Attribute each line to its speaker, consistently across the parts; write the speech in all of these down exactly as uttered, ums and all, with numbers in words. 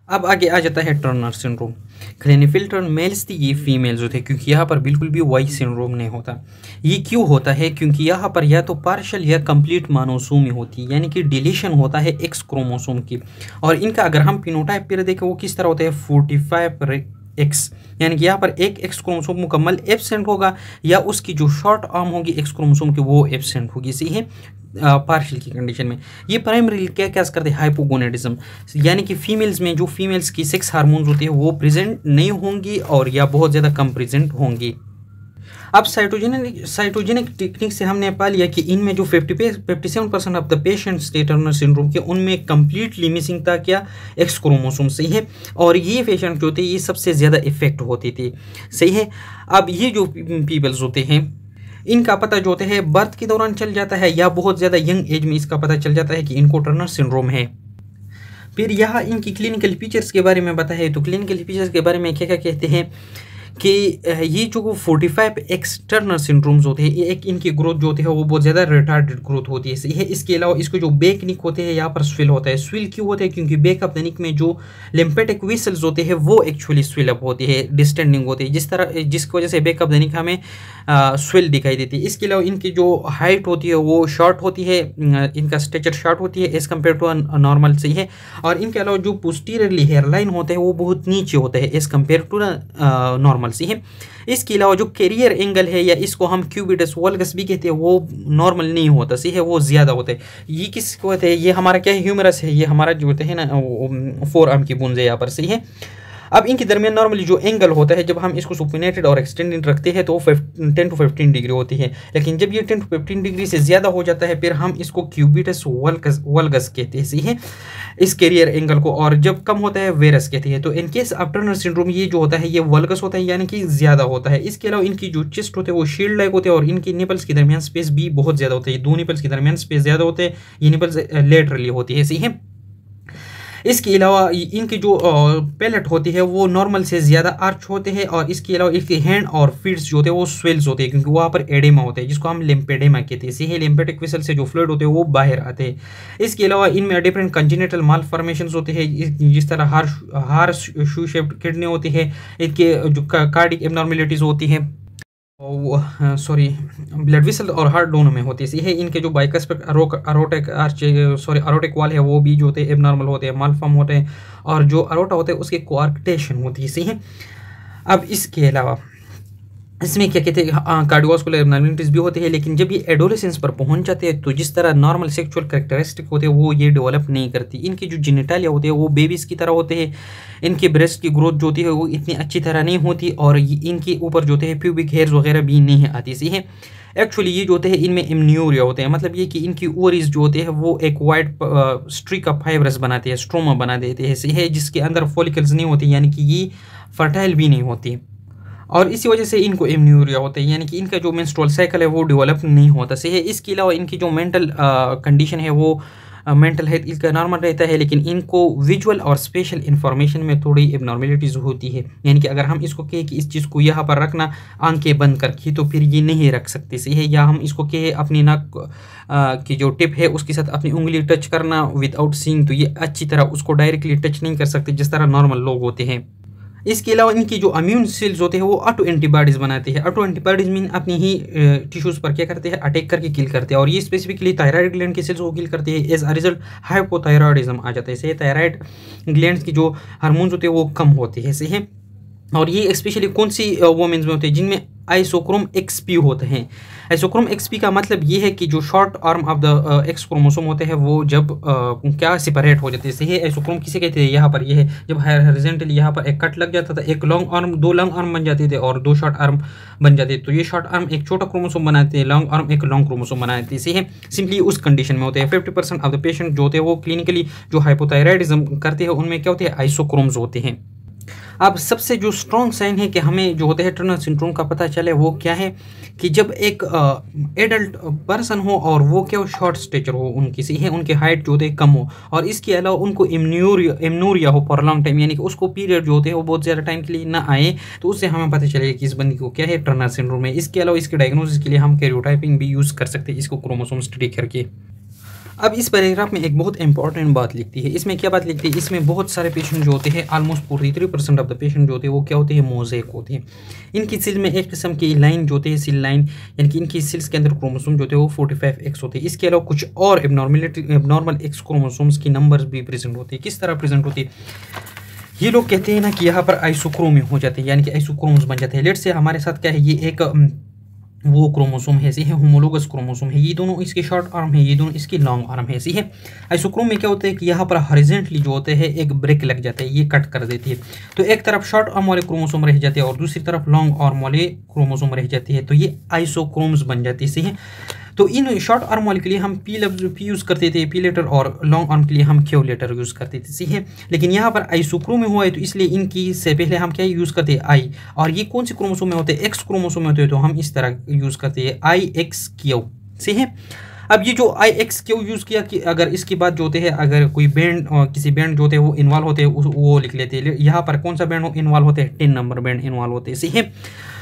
Speaker 1: अब आगे आ जाता है टर्नर सिंड्रोम। क्लेनेफेल्टर मेल्स थी, ये फीमेल्स होते हैं, क्योंकि यहाँ पर बिल्कुल भी वाई सिंड्रोम नहीं होता। ये क्यों होता है? क्योंकि यहाँ पर या तो पार्शल या कंप्लीट मोनोसोमी होती है, यानी कि डिलीशन होता है एक्स क्रोमोसोम की। और इनका अगर हम फिनोटाइप पर देखें वो किस तरह होता है, फोर्टी फाइव एक्स, यानी कि यहाँ पर एक एक्स क्रोमोसोम मुकम्मल एब्सेंट होगा, या उसकी जो शॉर्ट आर्म होगी एक्स क्रोमोसोम की वो एब्सेंट होगी। सही है, पार्शियल की कंडीशन में ये प्राइमरी क्या क्या करते हैं, हाइपोगोनेडिज्म, यानी कि फीमेल्स में जो फीमेल्स की सेक्स हार्मोन्स होती है वो प्रेजेंट नहीं होंगी और या बहुत ज़्यादा कम प्रेजेंट होंगी। अब साइटोजेनिक साइटोजेनिक टेक्निक से हमने पा लिया कि इनमें जो fifty fifty seven percent of the patients Turner syndrome के, उनमें कंप्लीटली मिसिंग था क्या, एक्स क्रोमोसोम। सही है, और ये पेशेंट जो थे ये सबसे ज़्यादा इफेक्ट होती थी। सही है, अब ये जो पीपल्स होते हैं इनका पता जो होता है बर्थ के दौरान चल जाता है या बहुत ज़्यादा यंग एज में इसका पता चल जाता है कि इनको टर्नर सिंड्रोम है। फिर यहाँ इनकी क्लिनिकल फीचर्स के बारे में बताया, तो क्लिनिकल फीचर्स के बारे में क्या क्या कहते हैं कि ये जो forty five X Turner syndromes होते हैं, एक इनकी ग्रोथ जो होती है वो बहुत ज़्यादा रिटार्डेड ग्रोथ होती है। सही है, इसके अलावा इसको जो बेक निक होते हैं यहाँ पर स्विल होता है। स्विल क्यों होता है? क्योंकि बेक ऑफ द निक में जो लिम्फेटिक वेसल्स होते हैं वो एक्चुअली स्विल अप होती है, डिस्टेंडिंग होती है, जिस तरह जिसकी वजह से बेक ऑफ द निक हमें स्विल दिखाई देती है। इसके अलावा इनकी जो हाइट होती है वो शॉर्ट होती है, इनका स्ट्रेचर शॉर्ट होती है एज कम्पेयर टू नॉर्मल। सही है, और इनके अलावा जो पोस्टीरियरली हेयरलाइन होता है वो बहुत नीचे होता है एज कम्पेयर टू नॉर्मल। सही है, इसके अलावा जो कैरियर एंगल है या इसको हम क्यूबिटस वल्गस भी कहते हैं वो नॉर्मल नहीं होता। सही है, वो ज़्यादा होता है। ये किसको होता है? ये हमारा क्या है, ह्यूमरस है, ये हमारा जो होता है ना फोर आर्म की बूंद है यहाँ पर। सही है, अब इनके दरमियान नॉर्मली जो एंगल होता है जब हम इसको सुपिनेटेड और एक्सटेंडेड रखते हैं तो टेन टू फिफ्टीन डिग्री होती है, लेकिन जब ये टेन टू फिफ्टीन डिग्री से ज़्यादा हो जाता है फिर हम इसको क्यूबिटस वल्गस वल्गस कहते हैं। सही है, इस कैरियर एंगल को, और जब कम होता है वेरस कहते हैं। तो in case of Turner syndrome ये जो होता है ये वल्गस होता है, यानी कि ज़्यादा होता है। इसके अलावा इनकी जो चेस्ट होते हैं वो शील्ड लाइक होते हैं और इनकी निपल्स के दरमियान स्पेस भी बहुत ज़्यादा होता है। दो निपल्स के दरमियान स्पेस ज़्यादा होते हैं, ये निपल्स लेटरली होती है। सही है, इसके अलावा इनकी जो पैलेट होती है वो नॉर्मल से ज़्यादा आर्च होते हैं, और इसके अलावा इसके हैंड और फीट्स जो होते हैं वो स्वेल्स होते हैं, क्योंकि वहाँ पर एडेमा होते हैं जिसको हम लिम्फेडेमा कहते हैं। सही है, लिम्फेटिक वेसल से जो फ्लूइड होते हैं वो बाहर आते हैं। इसके अलावा इनमें डिफरेंट कंजेनिटल मालफॉर्मेशंस होते हैं, जिस तरह हार हार शू शेप्ड किडनी होती है, इनके जो कार्डिक एबनॉर्मेलिटीज़ होती हैं सॉरी ब्लड वेसल और हार्ट दोनों में होती है। सही है, इनके जो bicuspid aortic arch sorry aortic wall है वो भी जो होते हैं एबनॉर्मल होते हैं, मालफॉर्म होते हैं, और जो अरोटा होते हैं उसके कोआर्क्टेशन होती है। सही है, अब इसके अलावा इसमें क्या कहते हैं कार्डियोवास्कुलर एबनॉर्मलिटीज़ भी होती है, लेकिन जब ये एडोलेसेंस पर पहुंच जाते हैं तो जिस तरह नॉर्मल सेक्सुअल कैरेक्टरिस्टिक होते हैं वो ये डेवलप नहीं करती। इनकी जो जेनिटालिया होते हैं वो बेबीज़ की तरह होते हैं, इनके ब्रेस्ट की ग्रोथ जो होती है वो इतनी अच्छी तरह नहीं होती, और इनके ऊपर जो होते हैं प्यूबिक हेयर्स वगैरह भी नहीं आती। सही है, एक्चुअली ये जो होते हैं इनमें इम्यूरिया होते हैं, मतलब ये कि इनकी ओवरीज जो होते हैं वो एक वाइट स्ट्रिक ऑफ फाइब्रस बनाते हैं, स्ट्रोमा बना देते हैं। सही है, जिसके अंदर फॉलिकल्स नहीं होती, यानी कि ये फर्टाइल भी नहीं होती, और इसी वजह से इनको इम्यूरिया होता है, यानी कि इनका जो मेंस्ट्रुअल साइकिल है वो डेवलप नहीं होता। सही है, इसके अलावा इनकी जो मेंटल कंडीशन है वो मेंटल हेल्थ इसका नॉर्मल रहता है, लेकिन इनको विजुअल और स्पेशल इंफॉर्मेशन में थोड़ी एबनॉर्मेलिटीज़ होती है, यानी कि अगर हम इसको कहें कि इस चीज़ को यहाँ पर रखना आंखें बंद करके तो फिर ये नहीं रख सकते। सही है, या हम इसको कहें अपनी नाक की जो टिप है उसके साथ अपनी उंगली टच करना विदाउट सीइंग, तो ये अच्छी तरह उसको डायरेक्टली टच नहीं कर सकते जिस तरह नॉर्मल लोग होते हैं। इसके अलावा इनकी जो इम्यून सेल्स होते हैं वो ऑटो एंटीबॉडीज़ बनाते हैं। ऑटो एंटीबॉडीज़ मीन अपनी ही टिश्यूज़ पर क्या करते हैं, अटैक करके किल करते हैं, और ये स्पेसिफिकली थायराइड ग्लैंड के सेल्स को किल करते हैं। एज अ रिजल्ट हाइपोथायरॉयडिज्म आ जाता है। सही, थायराइड ग्लैंड्स की जो हार्मोन्स होते हैं वो कम होते हैं। सही है, और ये स्पेशली कौन सी वोमेन्स में होते हैं जिनमें आइसोक्रोम एक्सपी होते हैं। आइसोक्रोम एक्सपी का मतलब ये है कि जो short arm of the X chromosome होते हैं वो जब आ, क्या सेपरेट हो जाते हैं। सही है, आइसोक्रोम किसे कहते हैं, यहाँ पर ये है जब हॉरिजॉन्टली यहाँ पर एक कट लग जाता था, एक लॉन्ग आर्म दो लॉन्ग आर्म बन जाते थे और दो शॉर्ट आर्म बन जाते थे, तो ये शॉर्ट आर्म एक छोटा क्रोमोसोम बनाते हैं, लॉन्ग आर्म एक लॉन्ग क्रोमोसोम बनाते हैं। सही है, सिंपली उस कंडीशन में होते हैं। Fifty percent of the patient जो होते हैं वो क्लिनिकली जो हाइपोथायराइडिज्म करते हैं उनमें क्या होते हैं, आइसोक्रोम्स होते हैं। अब सबसे जो स्ट्रॉन्ग साइन है कि हमें जो होता है टर्नर सिंड्रोम का पता चले वो क्या है कि जब एक एडल्ट पर्सन हो और वो क्या हो, शॉर्ट स्टेचर हो उनकी। सही है, उनकी हाइट जो होते है कम हो, और इसके अलावा उनको इम्यूरिया इम्यूरिया हो फॉर लॉन्ग टाइम, यानी कि उसको पीरियड जो होते हैं वो बहुत ज़्यादा टाइम के लिए ना आए, तो उससे हमें पता चलेगा कि इस बंदी को क्या है, टर्नर सिंड्रोम है। इसके अलावा इसके डायग्नोसिस के लिए हम कैरियोटाइपिंग भी यूज़ कर सकते हैं इसको क्रोमोसोम स्टडी करके। अब इस पैराग्राफ में एक बहुत इंपॉर्टेंट बात लिखती है। इसमें क्या बात लिखती है, इसमें बहुत सारे पेशेंट जो होते हैं, almost forty three percent of the patient जो होते हैं वो क्या होते हैं, मोज़ेक होते हैं। इनकी सिल में एक किस्म की लाइन जो होती है, सिल लाइन, यानी कि इनकी सिल्स के अंदर क्रोमोसोम जो होते हैं वो फोर्टी फाइव एक्स होते हैं। इसके अलावा कुछ और एबनॉर्मलिटी एबनॉर्मल एक्स क्रोमोसोम्स की नंबर्स भी प्रेजेंट होते हैं। किस तरह प्रेजेंट होती है, ये लोग कहते हैं ना कि यहाँ पर आइसोक्रोमी हो जाते हैं, यानी कि आइसोक्रोम्स बन जाते हैं। लेट से हमारे साथ क्या है, ये एक वो क्रोमोसोम है, ऐसी है होमोलोगस क्रोमोसोम है, ये दोनों इसके शॉर्ट आर्म है, ये दोनों इसकी लॉन्ग आर्म है, ऐसी है। आइसोक्रोम में क्या होता है कि यहाँ पर हॉरिजॉन्टली जो होते हैं एक ब्रेक लग जाता है, ये कट कर देती है, तो एक तरफ शॉर्ट आर्म वाले क्रोमोसोम रह जाते हैं और दूसरी तरफ लॉन्ग आर्म वाले क्रोमोसोम रह जाती है, तो ये आइसोक्रोम्स बन जाती है, सही है। तो इन शॉर्ट आर्म वाले के लिए हम पी लफ्ज पी यूज़ करते थे, पी लेटर, और लॉन्ग आर्म के लिए हम क्यू लेटर यूज़ करते थे, सही है। लेकिन यहाँ पर आइसोक्रोम में हुआ है तो इसलिए इनकी से पहले हम क्या यूज़ करते हैं, आई, और ये कौन से क्रोमोसोम में होते हैं, एक्स क्रोमोसोम में होते हैं, तो हम इस तरह यूज़ करते हैं आई एक्स क्यू, सही है। अब ये जो आई एक्स क्यू यूज़ किया कि अगर इसके बाद जो होते हैं, अगर कोई बैंड किसी बैंड जो होते हैं वो इन्वॉल्व होते हैं, वो लिख लेते हैं। यहाँ पर कौन सा बैंड इन्वॉल्व होते हैं, टेन नंबर बैंड इन्वॉल्व होते हैं, सही है।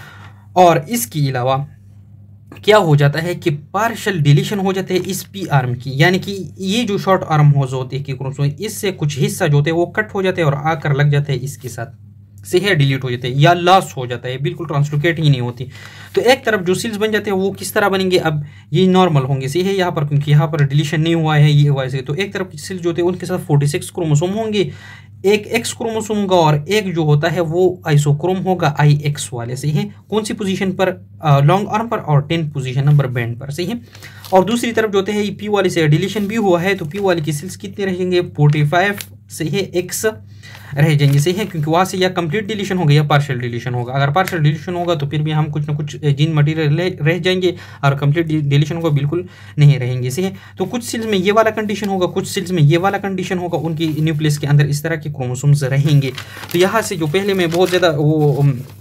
Speaker 1: और इसके अलावा क्या हो जाता है कि पार्शियल डिलीशन हो जाते हैं इस पी आर्म की, यानी कि ये जो शॉर्ट आर्म होज होते हैं कि क्रोमोसोम, इससे कुछ हिस्सा जो होते हैं वो कट हो जाते हैं और आकर लग जाते हैं इसके साथ, से है डिलीट हो जाते हैं या लॉस हो जाता है, बिल्कुल ट्रांसलोकेट ही नहीं होती। तो एक तरफ जो सेल्स बन जाते हैं वो किस तरह बनेंगे, अब ये नॉर्मल होंगे, सही है, यहाँ पर क्योंकि यहाँ पर डिलीशन नहीं हुआ है, ये हुआ है, तो एक तरफ की सेल्स जो होते हैं उनके साथ फोर्टी सिक्स क्रोमोसोम होंगे, एक एक्स क्रोमोसोम होगा और एक जो होता है वो आइसोक्रोम होगा आई एक्स वाले, सही है। कौन सी पोजीशन पर, लॉन्ग आर्म पर और टेन पोजीशन नंबर बैंड पर, सही है। और दूसरी तरफ जो होते हैं पी वाले से डिलीशन भी हुआ है, तो पी वाले की सेल्स कितने रहेंगे, फोर्टी फाइव, सही है, एक्स रह जाएंगे, सही है, क्योंकि वहाँ से या कंप्लीट डिलीशन होगा या पार्शियल डिलीशन होगा। अगर पार्शियल डिलीशन होगा तो फिर भी हम कुछ ना कुछ जीन मटेरियल रह जाएंगे, और कंप्लीट डिलीशन होगा बिल्कुल नहीं रहेंगे, सही है। तो कुछ सेल्स में ये वाला कंडीशन होगा, कुछ सेल्स में ये वाला कंडीशन होगा, उनकी न्यूक्लियस के अंदर इस तरह के क्रोमोसोम्स रहेंगे। तो यहाँ से जो पहले में बहुत ज़्यादा वो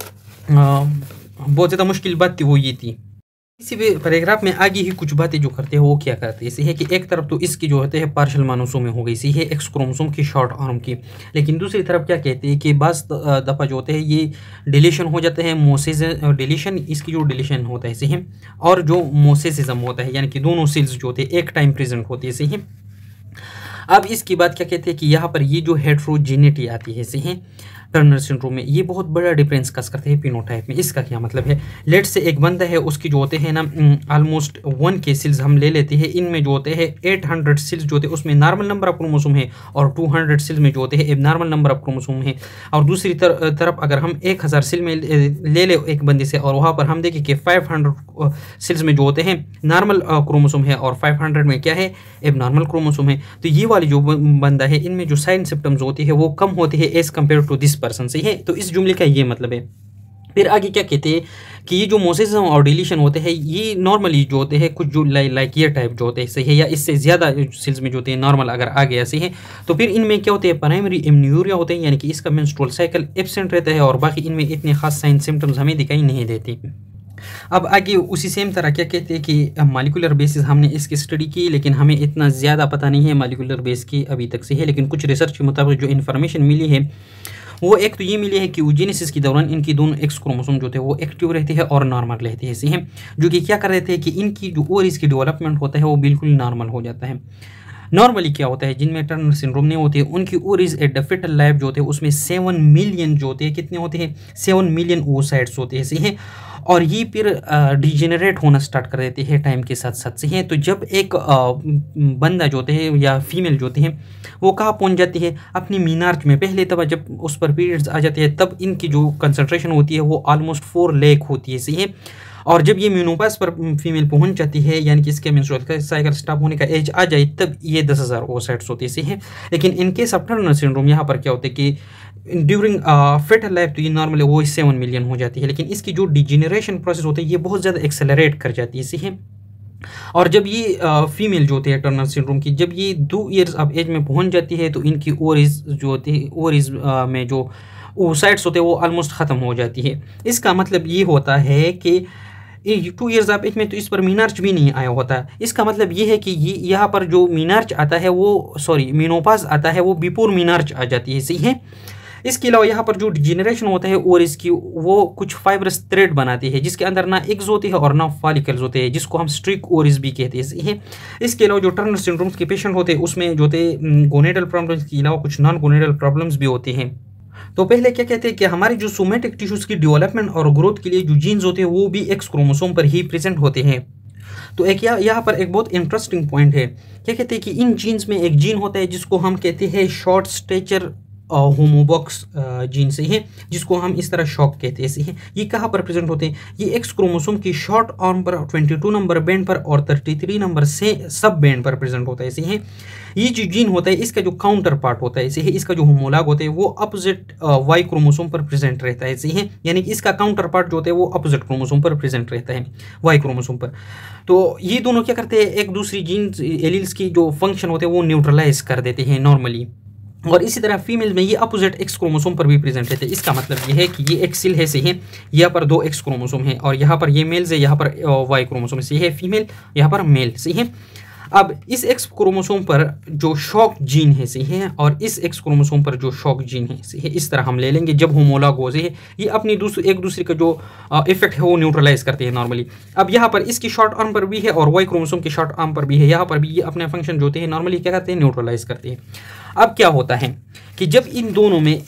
Speaker 1: आ, बहुत ज़्यादा मुश्किल बात थी वो ये थी। इसी पैराग्राफ में आगे ही कुछ बातें जो करते हैं वो क्या करते हैं, इसे है कि एक तरफ तो इसकी जो होते हैं पार्शियल मानोसोम में हो गई, सी है एक्स क्रोमोसोम की शॉर्ट आर्म की, लेकिन दूसरी तरफ क्या कहते हैं कि बस दफ़ा जो होते हैं ये डिलीशन हो जाते हैं, मोसेस डिलीशन, इसकी जो डिलीशन होता है, सही है, और जो मोसेसिज्म होता है, यानी कि दोनों सेल्स जो होते हैं एक टाइम प्रेजेंट होती है, सही है। अब इसके बाद क्या कहते हैं कि यहाँ पर ये जो हेट्रोजेनिटी आती है, सही है, टर्नर सिंड्रोम में, ये बहुत बड़ा डिफरेंस कस करते हैं फिनोटाइप में। इसका क्या मतलब है, लेट से एक बंदा है, उसकी जो होते हैं ना ऑलमोस्ट वन के सेल्स हम ले लेते हैं, इनमें जो होते हैं एट हंड्रेड सेल्स जो होते हैं उसमें नॉर्मल नंबर ऑफ क्रोमोसोम है, और टू हंड्रेड सेल्स में जो होते हैं एबनॉर्मल नंबर ऑफ क्रोमोसोम है। और दूसरी तर, तरफ अगर हम एक हज़ार सेल में ले ले एक बंदे से, और वहाँ पर हम देखें कि फाइव हंड्रेड सेल्स में जो होते हैं नॉर्मल क्रोमोसोम है और फाइव हंड्रेड में क्या है, एबनॉर्मल क्रोमोसोम है, तो ये वाली जो बंदा है इनमें जो साइन सिम्टम्स होती है वो कम होती है as compare to this person, सही है। तो इस जुमले का ये मतलब है। फिर आगे क्या कहते हैं कि ये जो मोसेसिज्म और डिलीशन होते हैं ये नॉर्मली जो होते हैं कुछ जो लाइक ये टाइप जो होते हैं, सही है, या इससे ज़्यादा सेल्स में जो होते हैं नॉर्मल अगर आ गया, सही है, तो फिर इनमें क्या होते हैं, प्राइमरी एमन्यूरिया होते हैं, यानी कि इसका मेंस्ट्रुअल साइकिल एब्सेंट रहता है, और बाकी इनमें इतने खास साइन सिम्टम्स हमें दिखाई नहीं देते। अब आगे उसी सेम तरह क्या कहते हैं कि मॉलिक्यूलर बेसिस हमने इसकी स्टडी की, लेकिन हमें इतना ज़्यादा पता नहीं है मॉलिक्यूलर बेस की अभी तक से है, लेकिन कुछ रिसर्च के मुताबिक जो इन्फॉर्मेशन मिली है वो एक तो ये मिली है कि यूजेनेसिस के दौरान इनकी दोनों एक्स क्रोमोसोम जो थे वो एक्टिव रहते हैं और नॉर्मल रहते हैं, सही है, जो कि क्या कर रहे थे कि इनकी जो ओवरीज की डेवलपमेंट होता है वो बिल्कुल नॉर्मल हो जाता है। नॉर्मली क्या होता है, जिनमें टर्नर सिंड्रोम नहीं होती है उनकी ovaries at the fetal life जो होते हैं उसमें सेवन मिलियन जो होते हैं, कितने होते हैं, सेवन मिलियन ओसाइट्स होते हैं, सही है, और ये फिर डिजेनरेट होना स्टार्ट कर देते हैं टाइम के साथ साथ, सही है। तो जब एक आ, बंदा जो होते हैं या फीमेल जो होती है वो कहाँ पहुंच जाती है, अपनी मीनार्च में, पहले तब जब उस पर पीरियड्स आ जाते हैं तब इनकी जो कंसंट्रेशन होती है वो ऑलमोस्ट फोर लेख होती है, सही है। और जब ये मेनोपॉज पर फीमेल पहुंच जाती है, यानी कि इसके मेंस्ट्रुअल साइकिल स्टॉप होने का एज आ जाए, तब ये दस हज़ार ओसाइट्स होती है, सही है। लेकिन in case of Turner syndrome यहाँ पर क्या होता है कि ड्यूरिंग फेटल लाइफ तो ये नॉर्मली वो सेवन मिलियन हो जाती है, लेकिन इसकी जो डिजेनरेशन प्रोसेस होता है ये बहुत ज़्यादा एक्सेलरेट कर जाती है, सही है। और जब ये फीमेल जो होती है टर्नर सिंड्रोम की, जब ये दो ईयर्स ऑफ एज में पहुंच जाती है तो इनकी ओवरीज जो होती है, ओवरीज में जो ओसाइट्स होते हैं वो ऑलमोस्ट ख़त्म हो जाती है। इसका मतलब ये होता है कि टू ईयर्स ऑफ एज में तो इस पर मीनार्च भी नहीं आया होता। इसका मतलब ये है कि ये यहाँ पर जो मीनार्च आता है वो सॉरी मेनोपॉज आता है वो बिफोर मीनार्च आ जाती है, सही है। इसके अलावा यहाँ पर जो डिजेनरेशन होता है और इसकी वो कुछ फाइब्रस थ्रेड बनाती है जिसके अंदर ना एग्स होते हैं और ना फॉलिकल्स होते हैं, जिसको हम स्ट्रिक ओरिस भी कहते हैं। इसके अलावा जो टर्नर सिंड्रोम के पेशेंट होते हैं उसमें जो होते हैं गोनेडल प्रॉब्लम्स के अलावा कुछ नॉन गोनेडल प्रॉब्लम्स भी होते हैं। तो पहले क्या कहते हैं कि हमारे जो सोमेटिक टिश्यूज की डेवलपमेंट और ग्रोथ के लिए जो जीन्स होते हैं वो भी एक्स क्रोमोसोम पर ही प्रेजेंट होते हैं। तो एक यहाँ यहाँ पर एक बहुत इंटरेस्टिंग पॉइंट है, क्या कहते हैं कि इन जीन्स में एक जीन होता है जिसको हम कहते हैं शॉर्ट स्टेचर होमोबॉक्स जीन से है, जिसको हम इस तरह शॉक कहते हैं ऐसे हैं। ये कहाँ पर प्रेजेंट होते हैं? ये एक्स क्रोमोसोम की शॉर्ट आर्म पर बाईस नंबर बैंड पर और तैंतीस नंबर से सब बैंड पर प्रेजेंट होता है ऐसे हैं। ये जो जीन होता है इसका जो काउंटर पार्ट होता है ऐसे है, इसका जो होमोलॉग होता है वो अपोजिट वाई क्रोमोसोम पर प्रेजेंट रहता है ऐसे है, यानी कि इसका काउंटर पार्ट जो होता है वो अपोजिट क्रोमोसोम पर प्रेजेंट रहता है वाई क्रोमोसोम पर। तो ये दोनों क्या करते हैं, एक दूसरी जीन एलील्स की जो फंक्शन होते हैं वो न्यूट्रलाइज कर देते हैं नॉर्मली। और इसी तरह फीमेल में ये अपोजिट एक्स क्रोमोसोम पर भी प्रेजेंट रहते हैं। इसका मतलब ये है कि ये एक सिल है से है, यहाँ पर दो एक्स क्रोमोसोम है और यहाँ पर ये मेल्स है, यहाँ पर वाई क्रोमोसोम से है फीमेल, यहाँ पर मेल से है। अब इस एक्स क्रोमोसोम पर जो शॉक जीन है सही है और इस एक्स क्रोमोसोम पर जो शॉक जीन है सही है, इस तरह हम ले लेंगे जब होमोलॉग हो सही है, ये अपनी दूसरे एक दूसरे का जो इफेक्ट है वो न्यूट्रलाइज करते हैं नॉर्मली। अब यहाँ पर इसकी शॉर्ट आर्म पर भी है और वाई क्रोमोसोम की शॉर्ट आर्म पर भी है, यहाँ पर भी ये अपने फंक्शन जो होते हैं नॉर्मली क्या करते हैं, न्यूट्रलाइज करते हैं। अब क्या होता है कि जब इन दोनों में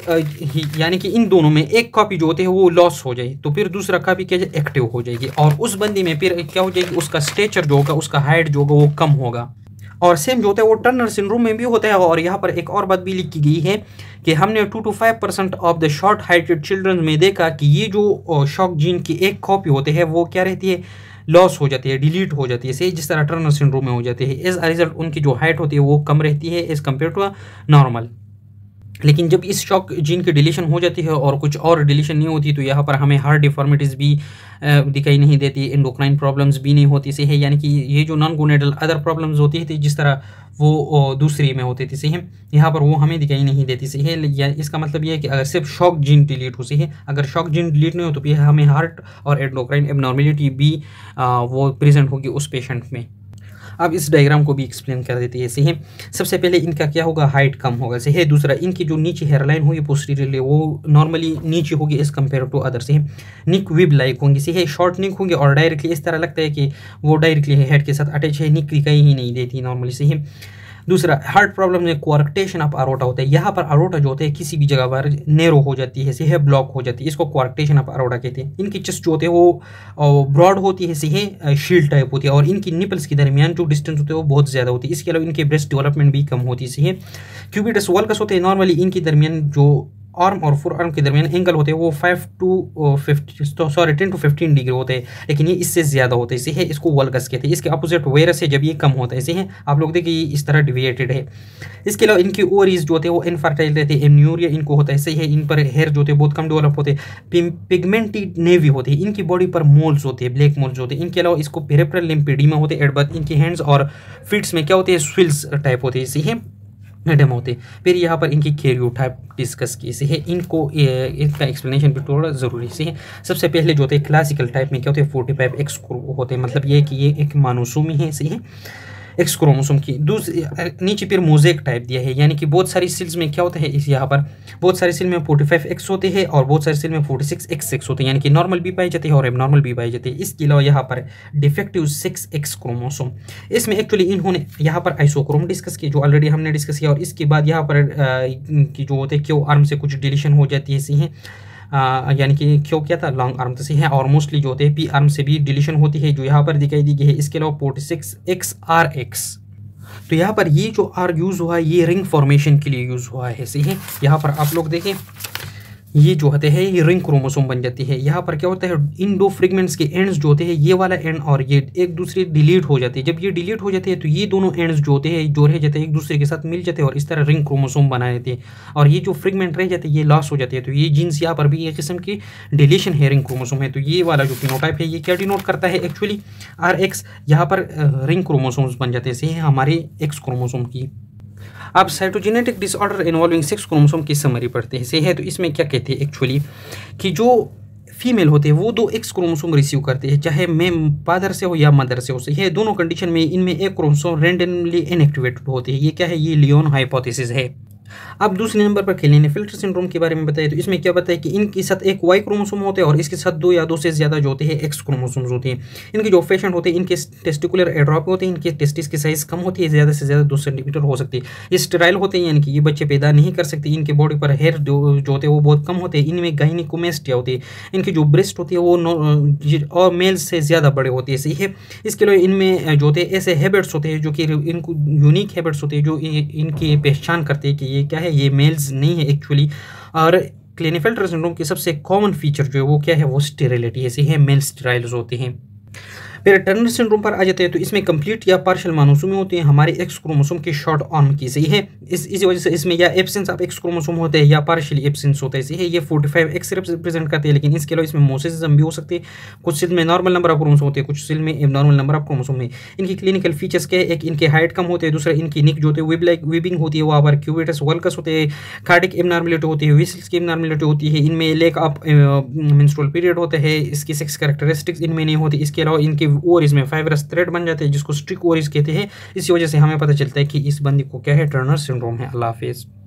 Speaker 1: एक यानी कि इन दोनों में एक कॉपी जो होते हैं वो लॉस हो जाए तो फिर दूसरा कॉपी क्या एक्टिव हो जाएगी और उस बंदे में फिर क्या हो जाएगी, उसका स्टेचर जो होगा, उसका हाइट जो होगा वो कम होगा। और सेम जो होता है वो टर्नर सिंड्रोम में भी होता है। और यहाँ पर एक और बात भी लिखी गई है कि हमने two to five percent of the short heighted children में देखा कि ये जो शॉक जीन की एक कॉपी होते हैं वो क्या रहती है, लॉस हो जाती है, डिलीट हो जाती है, से जिस तरह टर्नर सिंड्रोम में हो जाती है। एज अ रिजल्ट उनकी जो हाइट होती है वो कम रहती है एज कम्पेयर टू नॉर्मल। लेकिन जब इस शॉक जीन की डिलीशन हो जाती है और कुछ और डिलीशन नहीं होती तो यहाँ पर हमें हार्ट डिफॉर्मिटीज़ भी दिखाई नहीं देती, एंडोक्राइन प्रॉब्लम्स भी नहीं होती से है, यानी कि ये जो नॉन गोनेडल अदर प्रॉब्लम्स होती थी जिस तरह वो दूसरी में होती थी, सही है, यहाँ पर वो हमें दिखाई नहीं देती, सही है। या इसका मतलब ये है कि अगर सिर्फ शॉक जीन डिलीट हो, सही है, अगर शॉक जीन डिलीट नहीं हो तो फिर हमें हार्ट और एंडोक्राइन एबनॉर्मेलिटी भी वो प्रेजेंट होगी उस पेशेंट में। अब इस डायग्राम को भी एक्सप्लेन कर देते हैं, सही है। सबसे पहले इनका क्या होगा, हाइट कम होगा, सही है। दूसरा, इनकी जो नीचे हेयरलाइन होगी पोस्टीरियरली वो नॉर्मली नीचे होगी एज कम्पेयर टू अदर, सही है। निक विब लाइक होंगी, सही है, शॉर्ट निक होंगे और डायरेक्टली इस तरह लगता है कि वो डायरेक्टली हेड के साथ अटैच है, निक दिखाई ही नहीं देती नॉर्मली, सही है। दूसरा, हार्ट प्रॉब्लम में क्वार्कटेशन ऑफ अरोटा होता है, यहाँ पर अरोटा जो होता है किसी भी जगह पर नेरो हो जाती है, सही है, ब्लॉक हो जाती है, इसको क्वार्कटेशन ऑफ अरोटा कहते हैं। इनकी चेस्ट जो होते हैं वो ब्रॉड होती है, सही है, शील्ड टाइप होती है और इनकी निपल्स के दरमियान जो डिस्टेंस होते हैं वो बहुत ज़्यादा होती है। इसके अलावा इनके ब्रेस्ट डेवलपमेंट भी कम होती है, सही है। क्यूबिटस वल्गस होते हैं नॉर्मली इनके दरमियान जो आर्म और फोर आर्म के दरमियान एंगल होते हैं वो five to fifty sorry ten to fifteen degree होते हैं, लेकिन ये इससे ज़्यादा होते हैं, इसे है, इसको वल्गस कहते हैं। इसके अपोजिट वेरस है जब ये कम होता है, इसे है, आप लोग देखिए ये इस तरह डिविएटेड है। इसके अलावा इनकी ओवरीज जो होते हैं वो इनफर्टाइल रहते हैं, एम्यूरिया इनको होता है, सही है। इन पर हेयर जो होते हैं बहुत कम डेवलप होते हैं, पिगमेंटेड नेवी होते हैं, इनकी बॉडी पर मोल्स होते हैं, ब्लैक मोल्स होते हैं। इनके अलावा इसको पेरिफेरल लिम्फेडिमा होते हैं एट बर्थ। इनके हैंड्स और फीट्स में क्या होते हैं, स्विल्स टाइप होते हैं, सही है, एडम होते। फिर यहाँ पर इनकी कैरियोटाइप डिस्कस की से है, इनको इनका एक्सप्लेनेशन भी थोड़ा ज़रूरी से है। सबसे पहले जो होते हैं क्लासिकल टाइप में क्या होते हैं, फोर्टी फाइव एक्स होते हैं, मतलब ये कि ये एक मानोसोमी है, सही है, एक्स क्रोमोसोम की। दूसरी नीचे फिर मोजेक टाइप दिया है, यानी कि बहुत सारी सेल्स में क्या होता है, इस यहाँ पर बहुत सारी सेल में फोर्टी फाइव एक्स होते हैं और बहुत सारी सेल में फोर्टी सिक्स एक्स सिक्स होते हैं, यानी कि नॉर्मल भी पाए जाते हैं और एबनॉर्मल भी पाए जाते हैं। इसके अलावा यहाँ पर डिफेक्टिव सिक्स एक्स क्रोमोसोम, इसमें एक्चुअली इन्होंने यहाँ पर आइसोक्रोम डिस्कस किया जो ऑलरेडी हमने डिस्कस किया, और इसके बाद यहाँ पर की जो होते हैं क्यों आर्म से कुछ डिलीशन हो जाती है, सही है, यानी कि क्यों क्या था, लॉन्ग आर्म से है, और मोस्टली जो होते हैं पी आर्म से भी डिलीशन होती है जो यहाँ पर दिखाई दी गई है। इसके अलावा forty six X R X, तो यहाँ पर ये जो आर यूज़ हुआ है ये रिंग फॉर्मेशन के लिए यूज़ हुआ है, सही है। यहाँ पर आप लोग देखें ये जो होते हैं ये रिंग क्रोमोसोम बन जाती है। यहाँ पर क्या होता है, इन दो फ्रेगमेंट्स के एंड्स जो होते हैं ये वाला एंड और ये एक दूसरे डिलीट हो जाते हैं। जब ये डिलीट हो जाते हैं तो ये दोनों एंड्स जो होते हैं जो रह जाते हैं एक दूसरे के साथ मिल जाते हैं और इस तरह रिंग क्रोमोसोम बना देते हैं, और ये जो फ्रेगमेंट रह जाते हैं ये लॉस हो जाते हैं। तो ये जीन्स यहाँ पर भी एक किस्म की डिलीशन है, रिंग क्रोमोसोम है। तो ये वाला जो फिनोटाइप है ये क्या डिनोट करता है, एक्चुअली आर एक्स, यहाँ पर रिंग क्रोमोसोम्स बन जाते हैं, सही है, हमारे एक्स क्रोमोसोम की। अब cytogenetic disorder involving sex chromosome की समरी पढ़ते हैं, सही है। तो इसमें क्या कहते हैं एक्चुअली कि जो फीमेल होते हैं वो दो एक्स क्रोमोसोम रिसीव करते हैं, चाहे मैं फादर से हो या मदर से हो, सही है। दोनों कंडीशन में इनमें एक क्रोमोसोम रैंडमली इनएक्टिवेटेड होते हैं। ये क्या है, ये लियोन हाइपोथेसिस है। अब दूसरे नंबर पर क्लीनेफेल्टर सिंड्रोम के बारे में बताइए तो इसमें क्या बताया कि इनके साथ एक वाई क्रोमोसोम होते हैं और इसके साथ दो या दो से ज़्यादा जो होते हैं एक्स क्रोमोसोम्स होते हैं। इनके जो पेशेंट होते हैं इनके टेस्टिकुलर एड्रॉपी होते हैं, इनके टेस्टिस की साइज़ कम होती है, ज़्यादा से ज़्यादा दो सेंटीमीटर हो सकती है। ये स्टेराइल होते हैं यानी कि ये बच्चे पैदा नहीं कर सकते। इनके बॉडी पर हेयर जो होते हैं वो बहुत कम होते हैं। इनमें गाइनिकोमेस्टिया होती है। इनकी जो ब्रेस्ट होती है वो और मेल्स से ज़्यादा बड़े होते हैं, सही है। इसके अलावा इनमें जो होते हैं ऐसे हैबिट्स होते हैं जो कि इनको यूनिक हैबिट्स होते हैं जो इनकी पहचान करते हैं कि ये क्या है, ये मेल्स नहीं है एक्चुअली। और क्लीनेफेल्टर सिंड्रोम की सबसे कॉमन फीचर जो है वो क्या है, वो स्टेरिलिटी है, सही है, मेल स्टेराइल्स होते हैं। फिर टर्नर सिंड्रोम पर आ जाते हैं तो इसमें कंप्लीट या पार्शियल मोनोसोमी होते हैं हमारे एक्स क्रोमोसोम के शॉर्ट आर्म की, सही है। इस इसी वजह से इसमें या एब्सेंस ऑफ एक्स क्रोमोसोम होते हैं या पार्शियली एब्सेंस होता है, सही है। ये पैंतालीस एक्स रिप्रेजेंट करते हैं, लेकिन इसके अलावा इसमें मोसेसिज्म भी हो सकते हैं। कुछ सेल में नॉर्मल नंबर ऑफ क्रोमोसोम होते हैं, कुछ सेल में एबनॉर्मल नंबर ऑफ क्रोमोसोम है। इनकी क्लिनिकल फीचर्स क्या है, एक इनके हाइट कम होते हैं, दूसरा इनकी निक जो होते हैं वेब लाइक वीबिंग होती है, वहाँ पर क्यूबिटस वल्कस होते हैं, कार्डिक एबनॉर्मलिटी होती है, विसल्स की एबनॉर्मलिटी होती है। इनमें लेक ऑफ मेंस्ट्रुअल पीरियड होता है, इसकी सेक्स कैरेक्टरिस्टिक्स इनमें नहीं होती। इसके अलावा इनके और इसमें फाइबर थ्रेड बन जाते हैं जिसको स्ट्रिक ओवरीज कहते हैं। इसी वजह से हमें पता चलता है कि इस बंदी को क्या है, टर्नर सिंड्रोम है। अल्लाह हाफिज़।